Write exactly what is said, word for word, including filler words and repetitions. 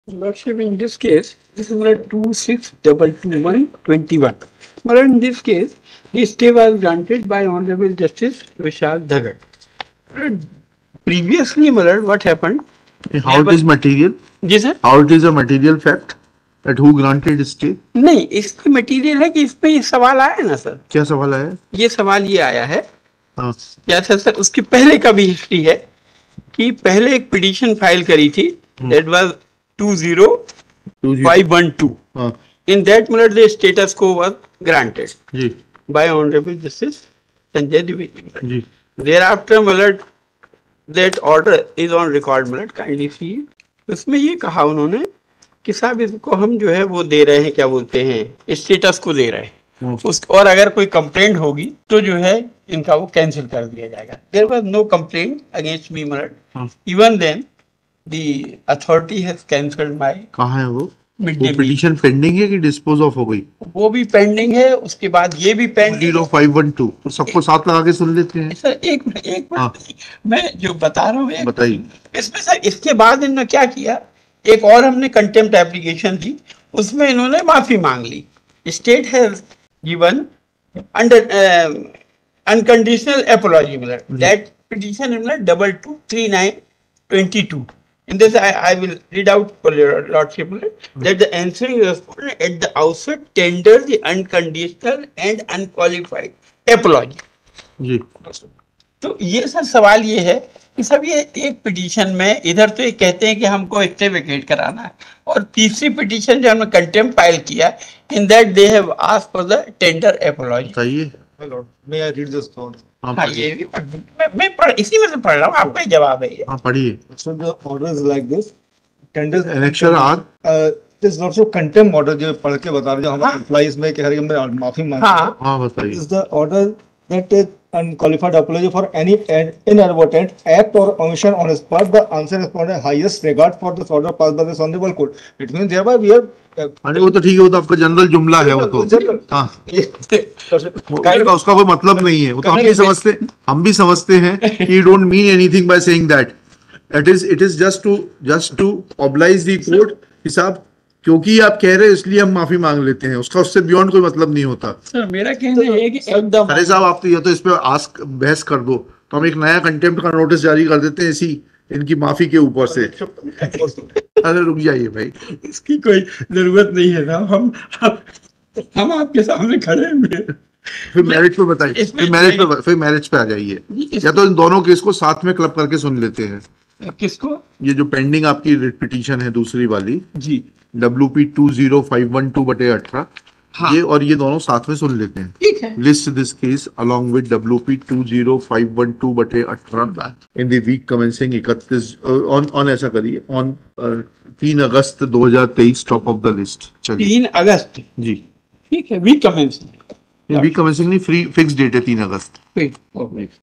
Lordship, in this case, this is like two six double two one twenty one. But in this case, the stay was granted by Honorable Justice Vishal Dhagat. But previously, Malad, what happened? How it is material? जी sir. How it is a material fact that who granted stay? नहीं, इसकी material है कि इस पे ये सवाल आया है ना सर. क्या सवाल आया? ये सवाल ये आया है. हाँ. क्या था सर? उसकी पहले का भी हिस्ट्री है कि पहले एक पिटीशन फाइल करी थी. That was two zero five one two. हाँ. In that matter, the status quo was granted ji. by Honorable Justice Sanjay Dwivedi. Ji. Thereafter, Malad, that order is on record. Malad, kindly see. उसमें ये कहा उन्होंने कि साहब इसको हम जो है वो दे रहे हैं, क्या बोलते हैं, स्टेटस को दे रहे हैं. उस और अगर कोई कंप्लेंट होगी तो जो है इनका वो कैंसिल कर दिया जाएगा. There was no complaint against me, Malad. हाँ. Even then, the authority has cancelled my कहाँ है वो? midday वो meal. पिटीशन पेंडिंग है कि डिस्पोज ऑफ हो गई? वो भी पेंडिंग है. उसके बाद ये भी pending. Zero five one two. तो सबको साथ लगा के सुन लेते हैं. सर एक मिनट एक मिनट हाँ. मैं जो बता रहा हूँ एक- बताइए. इसमें सर इसके बाद इन्होंने क्या किया, एक और हमने कंटेम्प्ट एप्लीकेशन दी, उसमें इन्होंने माफी मांग ली. State has given under unconditional apology. मतलब दैट पिटीशन इन्होंने double two three nine twenty two. In this, I, I will read out for your lordship that the answering respondent at the outset tender the unconditional and unqualified apology. जी. तो ये sir सवाल ये है कि सब ये एक पिटीशन में इधर तो ये कहते हैं कि हमको स्टे वेकेट कराना है, और तीसरी पिटीशन जो हमने कंटेम्प्ट फाइल किया, in that they have asked for the tender apology. बताइए. May I read this thought? हाँ, हाँ, ये भी पढ़- मैं, मैं पढ़, इसी में से पढ़ रहा हूँ. आपका ही जवाब है ये. हाँ, पढ़िए. So the order is like this. Tenders. Annexure R. Uh, this is also contempt order जो पढ़ के बता रहे जो हमारे हाँ. एम्प्लॉइज में कह रहे हैं हमने माफी मांगी. हाँ. हाँ, बताइए. This is the order that is unqualified apology for any inadvertent act or omission on his part. The answer respondent highest regard for this order passed by this honorable court. It means thereby we are. Uh, अरे वो तो ठीक है, वो तो आपका general जुमला है वो तो. हाँ. उसका उसका कोई मतलब नहीं है. वो तो हम भी समझते हम भी समझते हैं कि you don't mean anything by saying that. It is it is just to just to oblige the court. हिसाब क्योंकि आप कह रहे हैं इसलिए हम माफी मांग लेते हैं, उसका उससे बियॉन्ड कोई मतलब नहीं होता. सर मेरा कहना है कि एकदम अरे साहब आप तो ये तो इस पे आस्क बहस कर दो तो हम एक नया कंटेम्प्ट का नोटिस जारी कर देते हैं इसी इनकी माफी के ऊपर से. अरे रुक जाइए भाई, इसकी कोई जरूरत नहीं है ना. हम हम आपके सामने खड़े हैं. फिर मैरिज पे बताइए. इसमें- फिर मैरिज पे फिर मैरिज पे आ जाइए, या तो इन दोनों केस को साथ में क्लब करके सुन लेते हैं. किसको? ये जो पेंडिंग आपकी पिटीशन है दूसरी वाली जी. W P two zero five one two बटे अठारह, हाँ. ये और ये दोनों साथ में सुन लेते हैं. ठीक है. List this case along with W P two zero five one two बटे अठारह इन द वीक कमेंसिंग इकतीस ऑन ऑन ऐसा करिए ऑन तीन अगस्त दो हजार तेईस टॉप ऑफ द लिस्ट. चलिए. तीन अगस्त. जी. ठीक है. Week commence. वीक कमेंसिंग नहीं, फ्री फिक्स डेट है तीन अगस्त. ठीक.